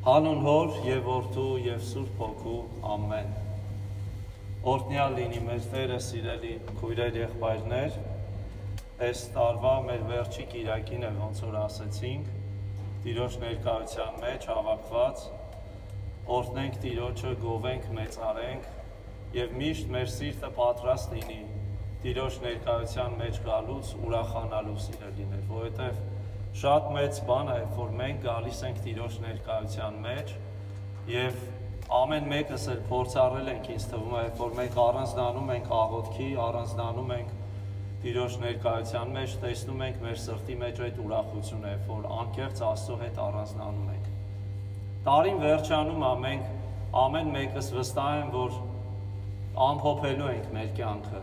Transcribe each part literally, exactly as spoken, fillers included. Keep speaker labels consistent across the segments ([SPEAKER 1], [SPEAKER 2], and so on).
[SPEAKER 1] Հանուն Հոր եւ Որդու եւ Սուրբ Հոգու ամեն։ Օրհնյալ լինի մեր Տերը, սիրելի քույրեր, եղբայրներ, այս տարվա մեր վերջի կիրակին է, ոնց որ ասեցինք, Տիրոջ ներկայության մեջ հավաքված, օրհնենք Տիրոջը, գովենք, մեծարենք եւ միշտ մեր սիրտը պատրաստ լինի Տիրոջ ներկայության մեջ գալուց ուրախանալու, սիրելիներ, որովհետեւ շատ մեծ բան է, որ մենք գալիս ենք Տիրոջ ներկայության մեջ եւ ամեն մեկս էլ փորձառել ենք, ինձ թվում է, որ մենք առանձնանում ենք աղոթքի, առանձնանում ենք Տիրոջ ներկայության մեջ, տեսնում ենք մեր սրտի մեջ այդ ուրախությունը, որ անկեղծ Աստծո հետ առանձնանում ենք։ Տարին վերջանում է, մենք ամեն մեկս վստահ եմ, որ ամփոփելու ենք մեր կյանքը։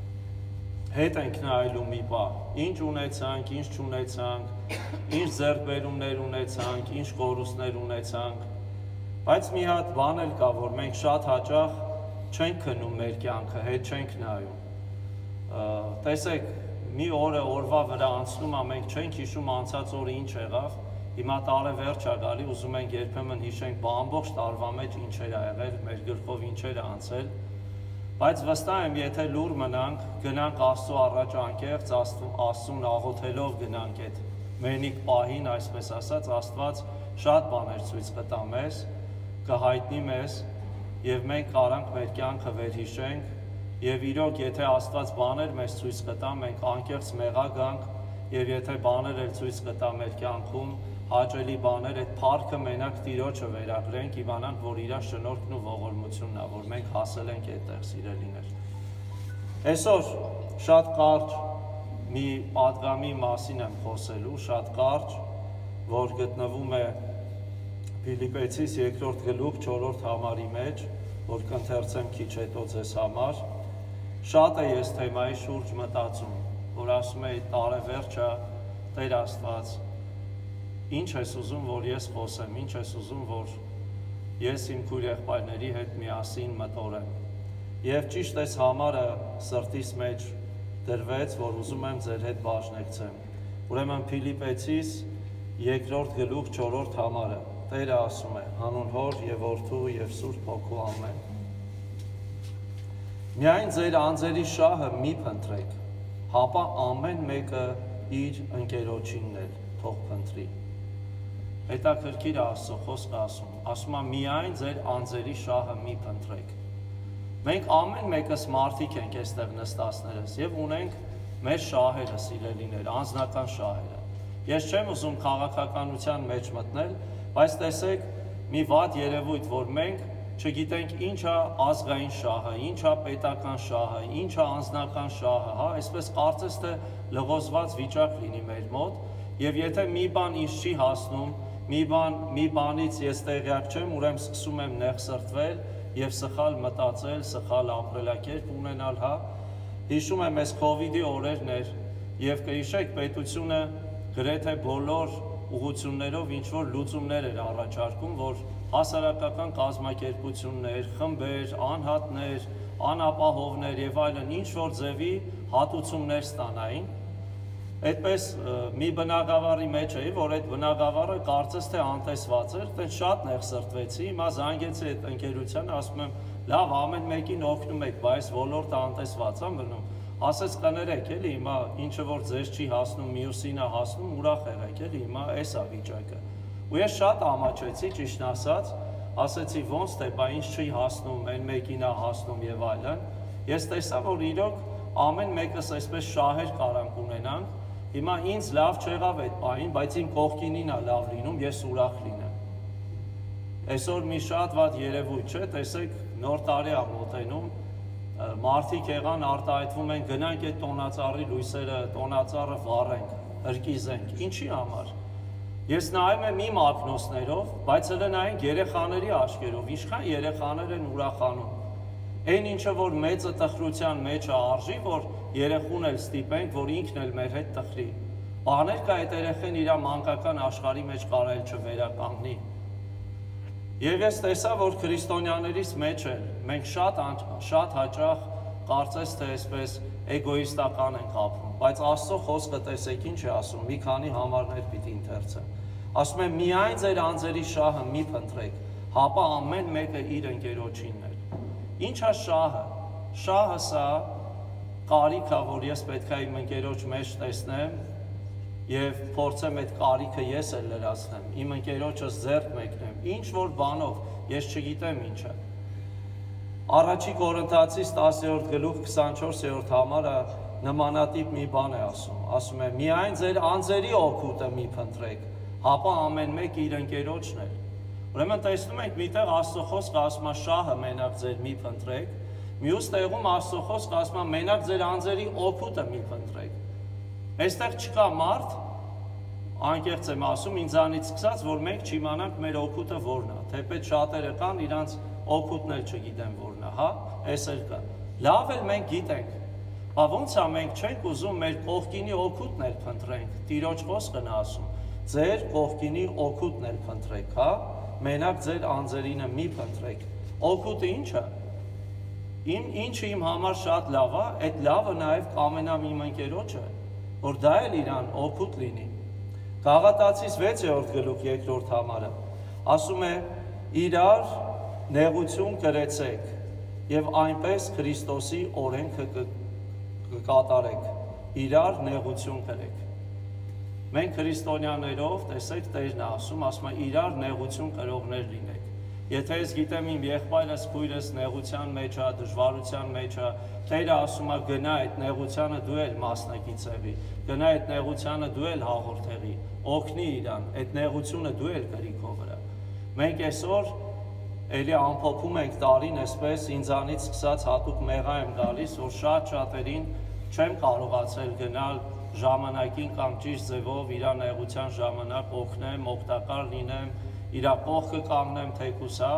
[SPEAKER 1] Հետ ենք նայելու մի բան, ինչ ունեցանք, ինչ չունեցանք, ինչ ձեռքբերումներ ունեցանք, ինչ կորուստներ ունեցանք, բայց մի հատ բան էլ կա, որ մենք շատ հաճախ չենք քնում մեր կյանքը, հետ չենք նայում։ Տեսեք, մի օրը օրվա վրա անցնում է, մենք չենք հիշում անցած օրը ինչ եղավ, հիմա տարեվերջ է գալի, ուզում ենք երբեմն հիշենք, բա ամբողջ տարվա մեջ ինչեր ա եղել, մեր գլխով ինչեր ա անցել։ Բայց վստահ եմ, եթե լուր մնանք, գնանք Աստծո առաջ անկեղծ, Աստծուն աղոթելով գնանք այդ մենիկ պահին, այսպես ասած, Աստված շատ բաներ ցույց կտա մեզ, կհայտնի մեզ, եւ մենք կարանք մեր կյանքը վերհիշենք, եւ իրոք, եթե Աստված բաներ մեզ ցույց կտա, մենք անկեղծ մեղա գանք, եւ եթե բաներ էլ ցույց կտա մեր կյանքում, հաճելի բաներ, այդ փառքը մենակ Տիրոջը վերագրենք, իմանանք, որ իր շնորհքն ու ողորմությունն է, որ մենք հասել ենք այդտեղ, սիրելիներ։ Այսօր շատ կարճ մի պատգամի մասին եմ խոսելու, շատ կարճ, որ գտնվում է Փիլիպեցիս երկրորդ գլուխ չորրորդ համարի մեջ, որ կընթերցեմ քիչ հետո ձեզ համար։ Շատ է ես թեմայի շուրջ մտածում, որ ասում է տարեվերջը Տեր Աստված, ինչ ես ուզում, որ ես խոսեմ, ինչ ես ուզում, որ ես իմ քույր եղբայրների հետ միասին մտորեմ։ Եվ ճիշտ այս համարը սրտիս մեջ դրվեց, որ ուզում եմ ձեր հետ բաժնեկցեմ։ Ուրեմն Փիլիպեցիս երկրորդ գլուխ չորրորդ համարը, Տերը ասում է, հանուն Հոր եւ Որդու եւ Սուրբ Հոգու ամեն։ Միայն ձեր անձերի շահը մի փնտրեք, հապա ամեն մեկը իր ընկերոջինն էլ թող փնտրի։ Հետաքրքիր Աստծո խոսքը ասում, ասում է միայն ձեր անձերի շահը մի փնտրեք։ Մենք ամեն մեկս մարդիկ ենք այստեղ նստածներս եւ ունենք մեր շահերը, սիրելիներ, անձնական շահերը։ Ես չեմ ուզում քաղաքականության մեջ մտնել, բայց տեսեք մի վատ երևույթ, որ մենք չգիտենք ինչա ազգային շահը, ինչա պետական շահը, ինչա անձնական շահը, հա, այսպես կարծես թե լղոզված վիճակ լինի մեր մոտ, եւ եթե մի բան ինձ չի հասնում, մի բան, մի բանից ես տեղյակ չեմ, ուրեմն սկսում եմ նեղսրտվել եւ սխալ մտածել, սխալ ապրելակերպ ունենալ, հա։ Հիշում եմ այս քովիդի օրերն էր եւ կհիշեք պետությունը գրեթե բոլոր ուղղություններով ինչ որ լուծումներ էր առաջարկում, որ հասարակական կազմակերպություններ, խմբեր, անհատներ, անապահովներ եւ այլն ինչ որ ձևի հատուցումներ ստանային։ Այդպես մի բնակավարի մեջ էի, որ այդ բնակավարը կարծես թե անտեսված էր, դեն շատ նեղսրտվեցի, հիմա զանգեցի այդ ընկերությանը, ասում եմ, լավ, ամեն մեկին օգնում եք, բայց ոլորտը անտեսված է մնում, ասեց կներեք, էլի, հիմա ինչը որ ձեզ չի հասնում, մյուսին է հասնում, ուրախ եղեք, էլի, հիմա էս է վիճակը։ Ու ես շատ ամաչեցի, ճիշտ ասած, ասեցի ոնց թե, բա ինչ չի հասնում, այն մեկին է հասնում եւ այլն։ Ես տեսա, որ իրոք ամեն մեկս այսպես շահեր կարանք ունենանք, հիմա ինձ լավ չեղավ այդ պահին, բայց իմ կողքինին է լավ լինում, ես ուրախ լինեմ։ Այսօր մի շատ վատ երևույթ չէ, տեսեք, նոր տարի է մոտենում, մարդիկ եղան արտահայտվում են, գնանք այդ տոնածառի լույսերը, տոնածառը վառենք, հրկիզենք, ինչի համար։ Ես նայում եմ իմ ակնոցներով, բայց հələ նայենք երեխաների աչքերով, ինչքան երեխաներ են ուրախանում։ Այն ինչը որ մեծը տխրության մեջ է արժի, որ երեխուն էլ ստիպենք, որ ինքն էլ մեր հետ տխրի։ Բաներ կա այդ երեխեն իր մանկական աշխարհի մեջ կարել չվերականգնի։ Եվ ես տեսա, որ քրիստոնյաներից մեջ էլ մենք շատ շատ հաճախ կարծես թե այսպես էգոիստական ենք ապրում, բայց Աստծո խոսքը տեսեք ինչ է ասում, մի քանի համարներ պիտի ընթերցեմ։ ասում է միայն ձեր անձերի շահը մի փնտրեք, հապա ամեն մեկը իր ընկերոջինն է։ Ինչ է շահը։ Շահը սա կարիք է, որ ես պետք է իմ ընկերոջ մեջ տեսնեմ եւ փորձեմ այդ կարիքը ես էլ լրացնեմ, իմ ընկերոջս ձեռք մեկնեմ, ինչ որ բանով, ես չգիտեմ ինչը։ Առաջի Կորինթացիս տասերորդ գլուխ քսանչորսերորդ համարը նմանատիպ մի բան է ասում, ասում է միայն ձեր անձերի օգուտը մի փնտրեք, հապա ամեն մեկ իր ընկերոջն է։ Ուրեմն տեսնում ենք միտեղ Աստծո խոսքը ասում է շահը մենակ ձեր մի փնտրեք, մյուս տեղում Աստծո խոսքը ասում է մենակ ձեր անձերի օգուտը մի փնտրեք։ Այստեղ չկա մարդ, անկեղծ եմ ասում, ինձանից սկսած, որ մենք չիմանանք մեր օգուտը որն է, թեպետ շատերը կան, իրանց օգուտն էլ չգիտեն որն է, հա, էս էլ կա։ Լավ էլ մենք գիտենք, բա ոնց է մենք չենք ուզում մեր կողքինի օգուտն էլ փնտրենք, Տիրոջ խոսքն է ասում, ձեր կողքինի օգուտն էլ փնտրեք, հա, մենակ ձեր անձերինը մի փնտրեք։ Օգուտը ինչ է։ Իմ ինչը իմ համար շատ լավ է, այդ լավը նաև կամենամ իմ ընկերոջը, որ դա էլ իրան օգուտ լինի։ Գաղատացիս վեցերորդ գլուխ երկրորդ համարը ասում է իրար նեղություն կրեցեք եւ այնպես Քրիստոսի օրենքը կկատարեք, իրար նեղություն կրեք։ Մենք քրիստոնյաներով, տեսեք, Տերն է ասում, ասում է իրար նեղություն կրողներ լինեք։ Եթե ես գիտեմ իմ եղբայրս, քույրս նեղության մեջ է, դժվարության մեջ է, Տերը ասում է գնա այդ նեղությանը դու էլ մասնակից եղի, գնա այդ նեղությանը դու էլ հաղորդեղի, օգնի իրան, այդ նեղությունը դու էլ կրի քո վրա։ Մենք այսօր էլի ամփոփում ենք տարին, այսպես ինձանից սկսած հատուկ մեղա եմ գալիս, որ շատ շատերին չեմ կարողացել գնալ ժամանակին կամ ճիշտ ձևով իր նեղության ժամանակ օգնեմ, օգտակար լինեմ, իր կողքը կանգնեմ թեկուսա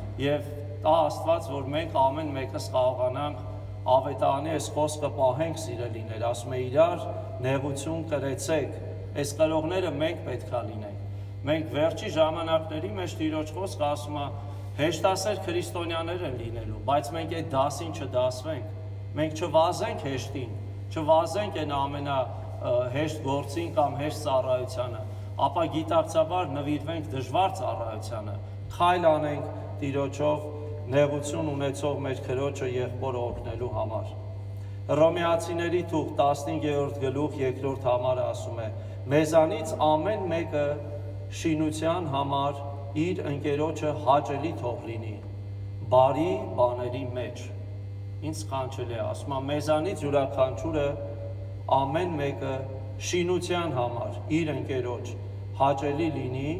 [SPEAKER 1] եւ տա Աստված, որ մենք ամեն մեկս կարողանանք ավետարանի այս խոսքը պահենք սիրելիներ, ասում է իրար նեղություն կրեցեք, այս կրողները մենք պետք է լինենք։ Մենք վերջի ժամանակների մեջ Տիրոջ խոսքը ասում է հեշտասեր քրիստոնյաներ են լինելու, բայց մենք այդ դասին չդասվենք, մենք չվազենք հեշտին, չվազենք այն ամենա հեշտ գործին կամ հեշտ ծառայությանը, ապա գիտակցաբար նվիրվենք դժվար ծառայությանը, քայլ անենք Տիրոջով նեղություն ունեցող մեր քրոջը եղբորը օգնելու համար։ Հռոմեացիների թուղթ տասնհինգերորդ գլուխ երկրորդ համարը ասում է. մեզանից ամեն մեկը շինության համար իր ընկերոջը հաճելի թող լինի, բարի բաների մեջ։ Ինձ կանչել է, ասում է մեզանից յուրաքանչյուրը ամեն մեկը շինության համար իր ընկերոջ հաճելի լինի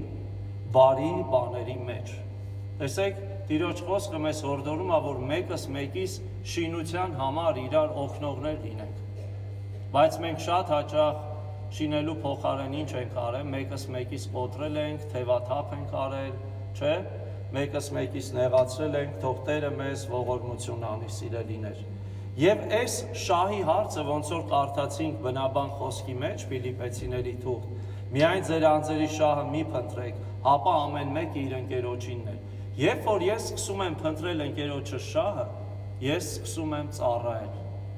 [SPEAKER 1] բարի բաների մեջ։ Տեսեք, Տիրոջ խոսքը մեզ հորդորում է, որ մեկս մեկիս շինության համար իրար օգնողներ լինենք։ Բայց մենք շատ հաճախ շինելու փոխարեն ինչ ենք արել, մեկս մեկիս կոտրել ենք, թևաթափ ենք արել, չէ՞, մեկս մեկիս նեղացրել ենք, թող Տերը մեզ ողորմություն անի, սիրելիներ։ Եվ այս շահի հարցը, ոնց որ կարդացինք բնաբան խոսքի մեջ, Ֆիլիպեցիների թուղթ, միայն ձեր անձերի շահը մի փնտրեք, հապա ամեն մեկը իր ընկերոջինն է։ Երբ որ ես սկսում եմ փնտրել ընկերոջը շահը, ես սկսում եմ ծառայել։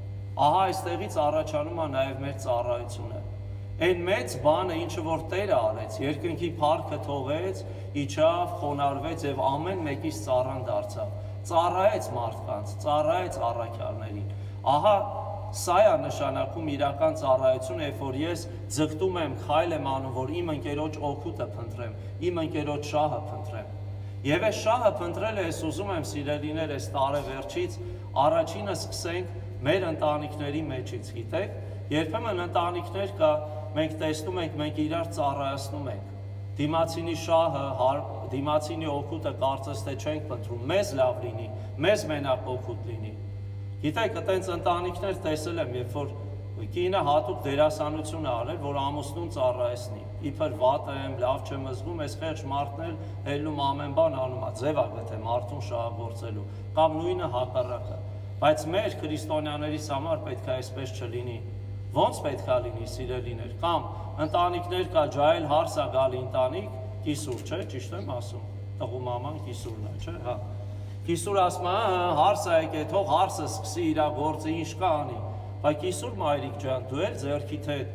[SPEAKER 1] Ահա այստեղից առաջանում է նաև մեր ծառայությունը։ Այն մեծ բանը, ինչը որ Տերը արեց, երկնքի փառքը թողեց, իջավ, խոնարհվեց եւ ամեն մեկից ծառան դարձավ։ Ծառայեց մարդկանց, ծառայեց առաքյալներին։ Ահա սա է նշանակում իրական ծառայությունը, երբ որ ես ձգտում եմ, խայլ եմ անում, որ իմ ընկերոջ օգուտը փնտրեմ, իմ ընկերոջ շահը փնտրեմ։ Եվ այս շահը փնտրելը ես ուզում եմ սիրելիներ այս տարեվերջից առաջինը սկսենք մեր ընտանիքների մեջից, գիտեք, երբեմն ընտանիքներ կա, մենք տեսնում ենք, մենք իրար ծառայացնում ենք։ Դիմացինի շահը, դիմացինի օգուտը կարծես թե չենք փնտրում, մեզ լավ լինի, մեզ մենակ օգուտ լինի։ Գիտեք, այտենց ընտանիքներ տեսել եմ, երբ որ կինը հատուկ դերասանություն է արել, որ ամուսնուն ծառայեցնի։ Իբր վատ եմ, լավ չեմ զգում, այս խեղճ մարդն էլ ելնում ամեն բան անում է, ձև է գտե մարդուն շահագործելու, կամ նույնը հակառակը։ Բայց մեր քրիստոնյաներիս համար պետք է այսպես չլինի։ Ոնց պետք է լինի, սիրելիներ, կամ ընտանիքներ կա, ջահել հարս է գալի ընտանիք, կիսուր, չէ, ճիշտ եմ ասում, տղու մաման կիսուրն է, չէ, հա։ Կիսուր ասում է, հարս է եկե, թող հարսը սկսի իր գործը ինչ կա անի։ Բայց կիսուր մայրիկ ջան, դու էլ ձեռքիդ հետ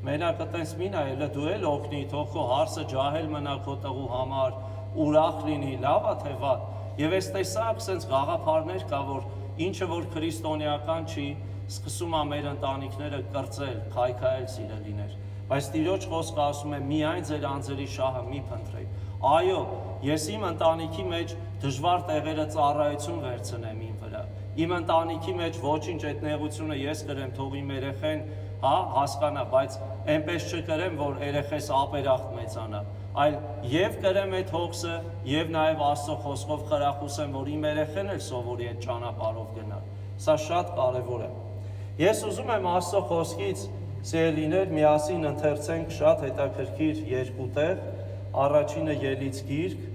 [SPEAKER 1] մենակ այտենց մի նայ, դու էլ օգնի, թող քո հարսը ջահել մնա քո տղու համար, ուրախ լինի, լավ է թե վատ։ Եվ այս տեսակ սենց գաղափարներ կա, որ ինչը որ քրիստոնեական չի, սկսում է մեր ընտանիքները կրծել, քայքայել սիրելիներ։ Բայց Տիրոջ խոսքը ասում է միայն ձեր անձերի շահը մի փնտրեք։ Այո, ես իմ ընտանիքի մեջ դժվար տեղերը ծառայություն վերցնեմ իմ վրա։ Իմ ընտանիքի մեջ ոչինչ այդ նեղությունը ես կրեմ, թող իմ երեխեն, հա, հասկանա, բայց այնպես չկրեմ, որ երեխես ապերախտ մեծանա, այլ եւ կրեմ այդ հոգսը, եւ նաեւ Աստծո խոսքով խրախուսեմ, որ իմ երեխեն էլ սովորի այդ ճանապարհով գնալ։ Սա շատ կարեւոր է։ Ես ուզում եմ Աստծո խոսքից, սիրելիներ, միասին ընթերցենք շատ հետաքրքիր երկու տեղ, առաջինը Ելից գիրք,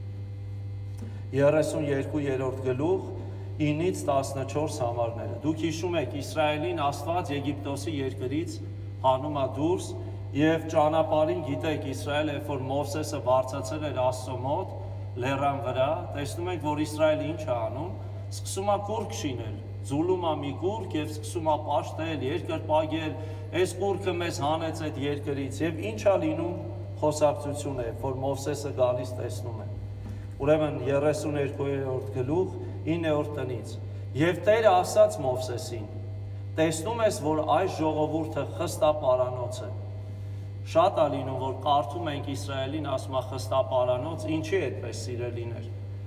[SPEAKER 1] երեսունյոթերորդ գլուխ, ինից տասնչորս համարները։ Դուք հիշում եք Իսրայելին Աստված Եգիպտոսի երկրից հանում է դուրս եւ ճանապարհին գիտեք Իսրայելը, երբ որ Մովսեսը բարձրացել էր Աստծո մոտ լեռան վրա, տեսնում ենք, որ Իսրայելը ինչ է անում, սկսում է կուրկ շինել, ձուլում է մի կուրկ եւ սկսում է պաշտել, երկրպագել, այս կուրկը մեզ հանեց այդ երկրից եւ ինչ է լինում, խոսակցություն է, որ Մովսեսը գալիս տեսնում է։ Ուրեմն երեսունյոթերորդ գլուխ իններորդ տնից։ Եվ Տերը ասաց Մովսեսին. տեսնում ես, որ այս ժողովուրդը խստապարանոց է։ Շատ է լինում, որ կարդում ենք Իսրայելին ասում է խստապարանոց, ինչի այդպես սիրելիներ։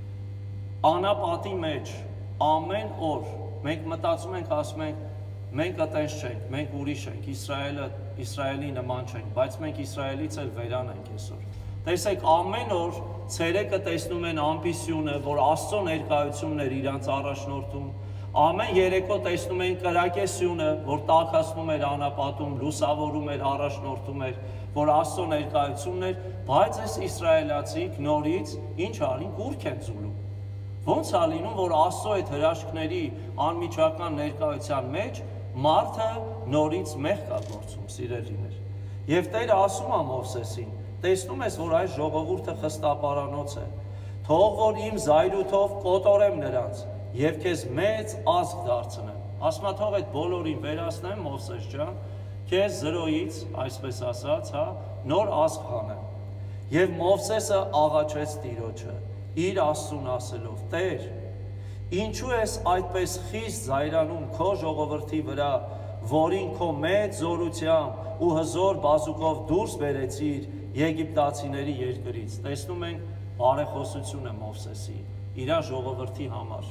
[SPEAKER 1] Անապատի մեջ ամեն օր մենք մտածում ենք, ասում ենք, մենք այտենց չենք, մենք ուրիշ ենք, Իսրայելը Իսրայելի նման չենք, բայց մենք Իսրայելից էլ վերան ենք այսօր։ Տեսեք, ամեն օր ցերեկը տեսնում են ամբիսյունը, որ Աստծո ներկայությունն էր իրանց առաջնորդում, ամեն երեկո տեսնում են կրակեսյունը, որ տաքացնում էր անապատում, լուսավորում էր, առաջնորդում էր, որ Աստծո ներկայությունն էր, բայց այս իսրայելացիք նորից ինչ արին, կուրկ են ձուլում։ Ոնց է լինում, որ Աստծո այդ հրաշքների անմիջական ներկայության մեջ մարդը նորից մեղք է գործում, սիրելիներ։ Եվ Տերը ասում է Մովսեսին. տեսնում ես, որ այս ժողովուրդը խստապարանոց է, թող որ իմ զայրույթով կոտորեմ նրանց եւ քեզ մեծ ազգ դարձնեմ։ Ասում է, թող այդ բոլորին վերացնեմ, Մովսես ջան, քեզ զրոյից, այսպես ասած, հա, նոր ազգ հանեմ։ Եվ Մովսեսը աղաչեց Տիրոջը, իր Աստծուն ասելով. Տեր, ինչու ես այդպես խիստ զայրանում քո ժողովրդի վրա, որին քո մեծ զորությամբ ու հզոր բազուկով դուրս բերեցիր Եգիպտացիների երկրից։ Տեսնում ենք բարեխոսությունը Մովսեսի իր ժողովրդի համար։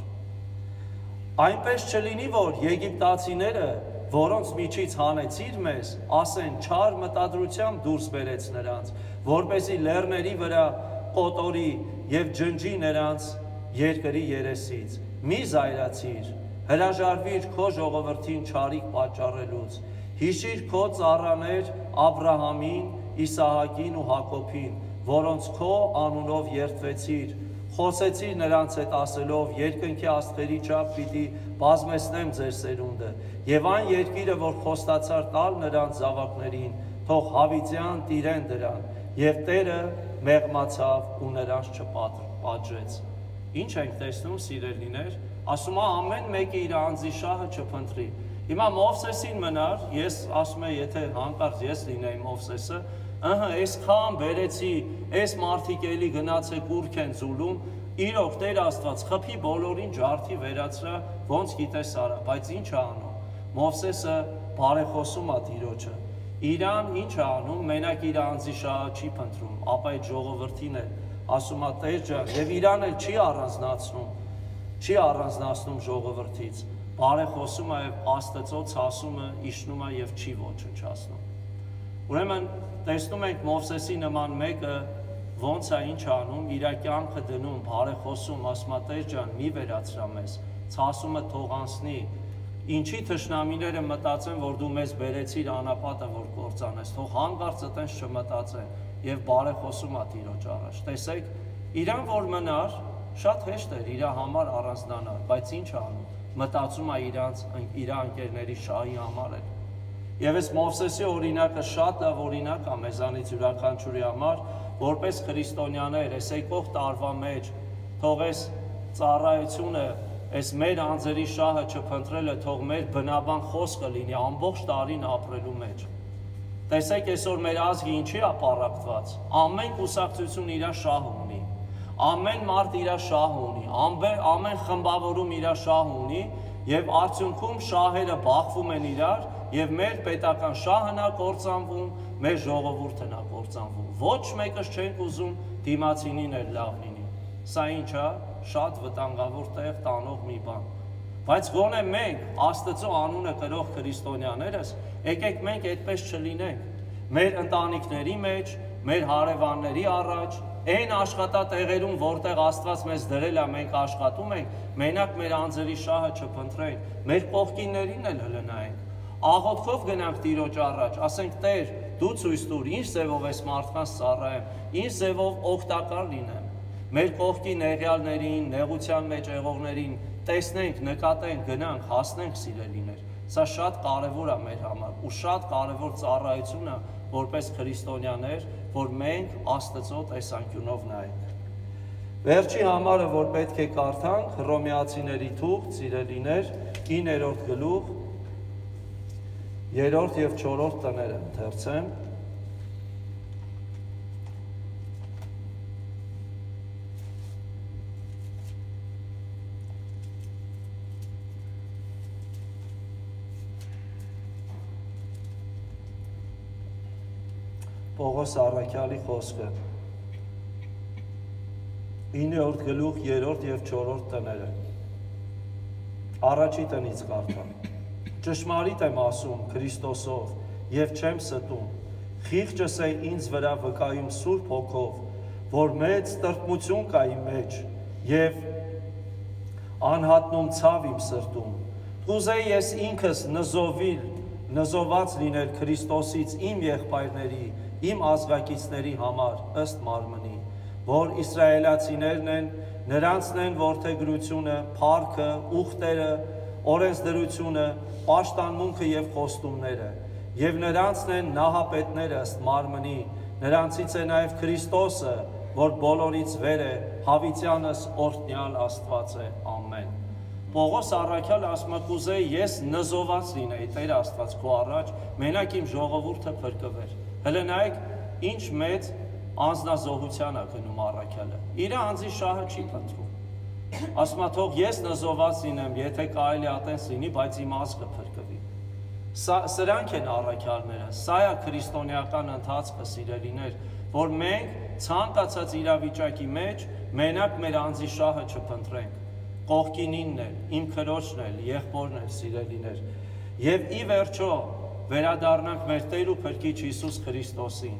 [SPEAKER 1] Այնպես չլինի, որ եգիպտացիները, որոնց միջից հանեցիր մեզ, ասեն չար մտադրությամբ դուրս բերեց նրանց, որպեսզի լեռների վրա կոտորի եւ ջնջի նրանց երկրի երեսից։ Մի զայրացիր, հրաժարվիր քո ժողովրդին չարիք պատճառելուց, հիշիր քո ծառաներ Աբրահամին, Իսահակին ու Հակոբին, որոնց քո անունով երդվեցիր, խոսեցիր նրանց հետ ասելով, երկնքի աստղերի չափ պիտի բազմեցնեմ ձեր սերունդը, եւ այն երկիրը, որ խոստացար տալ նրանց զավակներին, թող հավիտյան տիրեն դրան, եւ Տերը մեղմացավ ու նրանց չպատժեց։ Ինչ ենք տեսնում, սիրելիներ, ասում է ամեն մեկը իր անձի շահը չփնտրի։ Հիմա Մովսեսին մնար, ես ասում եմ, եթե հանկարծ ես լինեի Մովսեսը, ըհը, այսքան բերեցի, այս մարդիկ էլի գնացեք ուրք են ձուլում, իրոք Տեր Աստված խփի բոլորին ջարդի վերացրա, ոնց գիտես արա, բայց ինչ է անում։ Մովսեսը բարեխոսում է Տիրոջը։ Իրան ինչ է անում, մենակ իր անձի շահը չի փնտրում, ապա այդ ժողովրդին է ասում է Տեր ջան, եւ իրան էլ չի առանձնացնում, չի առանձնացնում ժողովրդից, բարեխոսում է եւ Աստծո ցասումը իջնում է եւ չի ոչնչացնում։ Ուրեմն տեսնում ենք Մովսեսի նման մեկը ոնց է ինչ անում, իր կյանքը դնում, բարեխոսում, ասում է Տեր ջան, մի վերացրա մեզ, ցասումը թող անցնի, ինչի թշնամիները մտածեն, որ դու մեզ բերեցիր անապատը, որ կործանես, թող հանկարծ այտենց չմտածեն եւ բարեխոսում է Տիրոջ առաջ։ Տեսեք, իրան որ մնար, շատ հեշտ էր իր համար առանձնանալ, բայց ինչ անում, մտածում է իրանց իր անկերների շահի համար էր։ Եվ այս Մովսեսի օրինակը շատ լավ օրինակ է մեզանից յուրաքանչյուրի համար, որպես քրիստոնյաներ, այս եկող տարվա մեջ, թող այս ծառայությունը, այս մեր անձերի շահը չփնտրելը, թող մեր բնաբան խոսքը լինի ամբողջ տարին ապրելու մեջ։ Տեսեք այսօր մեր ազգը ինչի է ապառակտված։ Ամեն կուսակցություն իր շահ ունի։ Ամեն մարդ իր շահ ունի, ամեն խմբավորում իր շահ ունի եւ արդյունքում շահերը բախվում են իրար եւ մեր պետական շահն է կործանվում, մեր ժողովուրդն է կործանվում։ Ոչ մեկս չենք ուզում դիմացինին էլ լավ լինի։ Սա ինչ է, շատ վտանգավոր տեղ տանող մի բան։ Բայց գոնե մենք Աստծո անունը կրող քրիստոնյաներս, եկեք մենք այդպես չլինենք։ Մեր ընտանիքների մեջ, մեր հարևանների առաջ, այն աշխատատեղերում, որտեղ Աստված մեզ դրել է, մենք աշխատում ենք, մենակ մեր անձերի շահը չփնտրենք, մեր կողքիններին էլ հլնայենք։ Աղոթքով գնանք Տիրոջ առաջ, ասենք Տեր, դու ցույց տուր, ինչ ձևով ես մարդկանց ծառայեմ, ինչ ձևով օգտակար լինեմ։ Մեր կողքի նեղյալներին, նեղության մեջ եղողներին տեսնենք, նկատենք, գնանք, հասնենք սիրելիներ։ Սա շատ կարևոր է մեր համար ու շատ կարևոր ծառայություն է որպես քրիստոնյաներ, որ մենք Աստծո տեսանկյունով նայենք։ Վերջի համարը, որ պետք է կարդանք, Հռոմեացիների թուղթ, սիրելիներ, իններորդ գլուխ, երրորդ եւ չորրորդ տները ընթերցեմ։ Պողոս առաքյալի խոսքը իններորդ գլուխ երրորդ եւ չորրորդ տները առաջի տնից կարդամ ճշմարիտ եմ ասում Քրիստոսով եւ չեմ ստում խիղճս է ինձ վրա վկայում Սուրբ Հոգով որ մեծ տրտմություն կա իմ մեջ եւ անհատնում ցավ իմ սրտում կուզեի ես ինքս նզովիլ նզոված լինել Քրիստոսից իմ եղբայրների իմ ազգակիցների համար ըստ մարմնի, որ իսրայելացիներն են, նրանցն են որդեգրությունը, փառքը, ուխտերը, օրենսդրությունը, պաշտամունքը եւ խոստումները, եւ նրանցն են նահապետները ըստ մարմնի, նրանցից է նաեւ Քրիստոսը, որ բոլորից վեր է, հավիտյանս օրհնյալ Աստված է, ամեն։ Պողոս առաքյալը ասում է կուզեի ես նզոված լինեի Տեր Աստված քո առաջ, մենակ իմ ժողովուրդը փրկվեր։ Հələ նայեք, ինչ մեծ անձնազոհության է գնում առաքյալը։ Իր անձի շահը չի փնտրում։ Ասում է թող ես նզոված լինեմ, եթե կարելի է այտենց լինի, բայց իմ ազգը փրկվի։ Սրանք են առաքյալները, սա է քրիստոնեական ընթացքը, սիրելիներ, որ մենք ցանկացած իրավիճակի մեջ մենակ մեր անձի շահը չփնտրենք։ Կողքինինն էլ, իմ քրոջն էլ, եղբորն էլ, սիրելիներ։ Եվ ի վերջո վերադառնանք մեր Տեր ու Փրկիչ Հիսուս Քրիստոսին։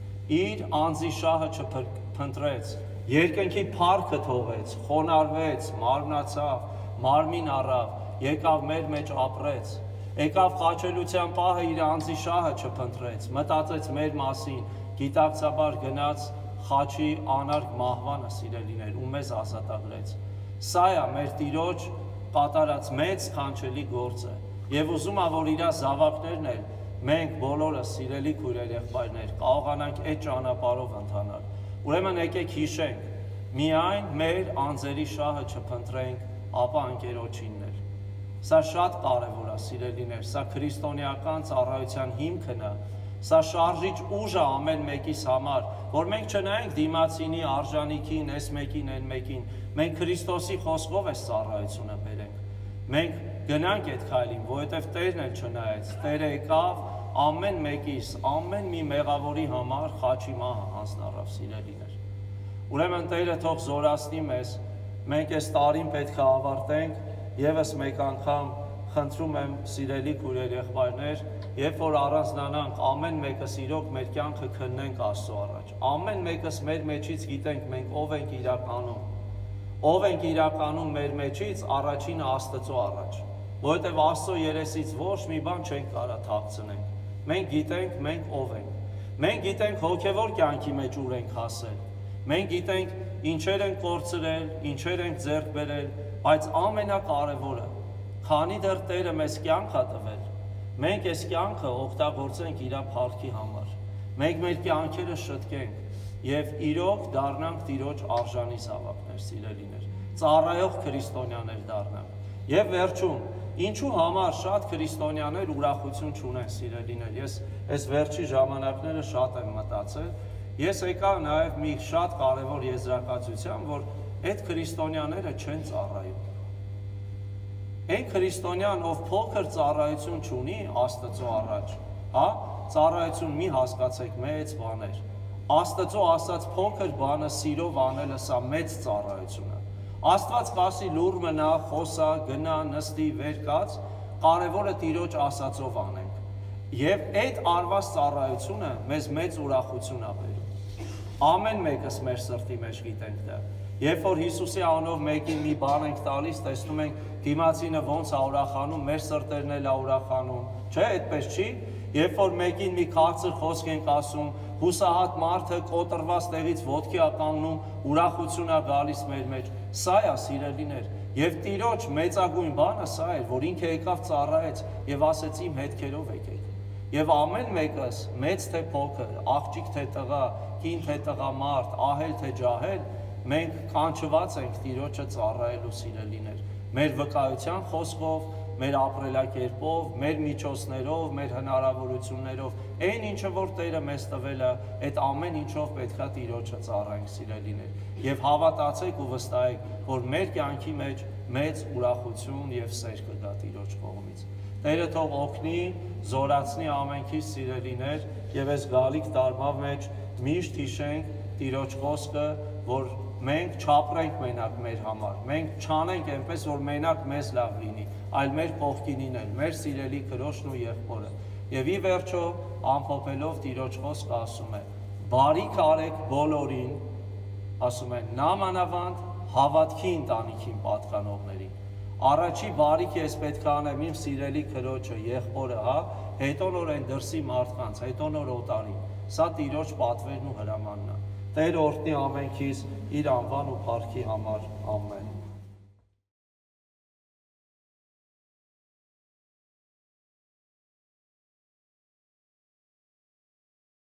[SPEAKER 1] Իր անձի շահը չփնտրեց, երկնքի փառքը թողեց, խոնարհվեց, մարմնացավ, մարմին առավ, եկավ մեր մեջ ապրեց, եկավ խաչելության պահը իր անձի շահը չփնտրեց, մտածեց մեր մասին, գիտակցաբար գնաց խաչի անարգ մահվանը, սիրելիներ, ու մեզ ազատագրեց։ Սա է մեր Տիրոջ կատարած մեծ քանչելի գործը եւ ուզում եմ որ իր զավակներն էլ մենք բոլորը սիրելի քույրեր եղբայրներ կարողանանք այդ ճանապարհով ընթանալ։ Ուրեմն եկեք հիշենք, միայն մեր անձերի շահը չփնտրենք, ապա անկերոջինն էլ։ Սա շատ կարևոր է, սիրելիներ, սա քրիստոնեական ծառայության հիմքն է, սա շարժիչ ուժ է ամեն մեկիս համար, որ մենք չնայենք դիմացինի արժանիքին, այս մեկին, այն մեկին, մենք Քրիստոսի խոսքով այս ծառայությունը բերենք։ Մենք գնանք այդ քայլին, որովհետև Տերն էլ չնայեց, Տերը եկավ ամեն մեկիս, ամեն մի մեղավորի համար խաչի մահը հանձնառավ, սիրելիներ։ Ուրեմն Տերը թող զորացնի մեզ, մենք այս տարին պետք է ավարտենք, եւս մեկ անգամ խնդրում եմ սիրելի քույրեր եղբայրներ, երբ որ առանձնանանք, ամեն մեկս իրոք մեր կյանքը քննենք Աստծո առաջ։ Ամեն մեկս մեր մեջից գիտենք մենք ով ենք իրականում։ Ով ենք իրականում մեր մեջից առաջինը Աստծո առաջ, որովհետև Աստծո երեսից ոչ մի բան չենք կարա թաքցնենք։ Մենք գիտենք մենք ով ենք։ Մենք գիտենք հոգևոր կյանքի մեջ ուր ենք հասել։ Մենք գիտենք ինչեր ենք կորցրել, ինչեր ենք ձեռք բերել, բայց ամենակարևորը, քանի դեռ Տերը մեզ կյանք է տվել, մենք այս կյանքը օգտագործենք իր փառքի համար։ Մենք մեր կյանքերը շտկենք եւ իրոք դառնանք Տիրոջ արժանի զավակներ, սիրելիներ, ծառայող քրիստոնյաներ դառնանք։ Եվ վերջում, ինչու համար շատ քրիստոնյաներ ուրախություն չունեն, սիրելիներ։ Ես այս վերջի ժամանակները շատ եմ մտածել։ Ես եկա նաև մի շատ կարևոր եզրակացության, որ այդ քրիստոնյաները չեն ծառայում։ Այն քրիստոնյան, ով փոքր ծառայություն չունի Աստծո առաջ, հա, ծառայություն մի հասկացեք մեծ բաներ։ Աստծո ասած փոքր բանը սիրով անելը սա մեծ ծառայություն է։ Աստված կասի լուր մնա, խոսա, գնա, նստի, վեր կաց, կարևորը Տիրոջ ասածով անենք։ Եվ այդ արված ծառայությունը մեզ մեծ ուրախություն է բերում։ Ամեն մեկս մեր սրտի մեջ գիտենք դա։ Երբ որ Հիսուսի անունով մեկին մի բան ենք տալիս, տեսնում ենք դիմացինը ոնց է ուրախանում, մեր սրտերն էլ է ուրախանում, չէ, այդպես չի։ Երբ որ մեկին մի քաղցր խոսք ենք ասում, հուսահատ մարդը կոտրված տեղից ոտքի է կանգնում, ուրախություն է գալիս մեր մեջ։ Սա է, սիրելիներ, եւ Տիրոջ մեծագույն բանը սա էր, որ ինքը եկավ ծառայեց եւ ասեց իմ հետքերով եկեք։ Եվ ամեն մեկս, մեծ թե փոքր, աղջիկ թե տղա, կին թե տղամարդ, ահել թե ջահել, մենք կանչված ենք Տիրոջը ծառայելու, սիրելիներ, մեր վկայության խոսքով, մեր ապրելակերպով, մեր միջոցներով, մեր հնարավորություններով, այն ինչը որ Տերը մեզ տվել է, այդ ամեն ինչով պետք է Տիրոջը ծառայենք, սիրելիներ, եւ հավատացեք ու վստահեք, որ մեր կյանքի մեջ մեծ ուրախություն եւ սեր կգա Տիրոջ կողմից։ Տերը թող օգնի, զորացնի ամենքից, սիրելիներ, եւ այս գալիք տարվա մեջ միշտ հիշենք Տիրոջ խոսքը, որ մենք չապրենք մենակ մեր համար, մենք չանենք այնպես, որ մենակ մեզ լավ լինի, այլ մեր կողքին լինեն, մեր սիրելի քրոջն ու եղբորը։ Եվ ի վերջո, ամփոփելով Տիրոջ խոսքը ասում է. բարիք արեք բոլորին, ասում է, նամանավանդ հավատքի ընտանիքին պատկանողներին։ Առաջի բարիք ես պետք է անեմ իմ սիրելի քրոջը, եղբորը, հա, հետո նոր այն դրսի մարդկանց, հետո նոր օտարին։ Սա Տիրոջ պատվերն ու հրամանն է։ Տեր օրհնի ամենքից իր անվան ու փառքի համար, ամեն։